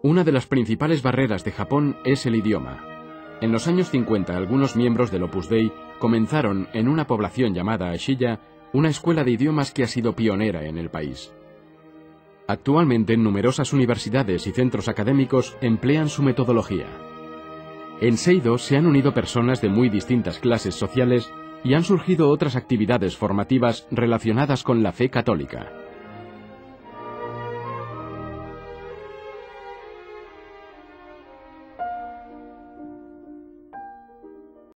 Una de las principales barreras de Japón es el idioma. En los años 50, algunos miembros del Opus Dei comenzaron en una población llamada Ashiya una escuela de idiomas que ha sido pionera en el país. Actualmente, numerosas universidades y centros académicos emplean su metodología. En Seido se han unido personas de muy distintas clases sociales y han surgido otras actividades formativas relacionadas con la fe católica.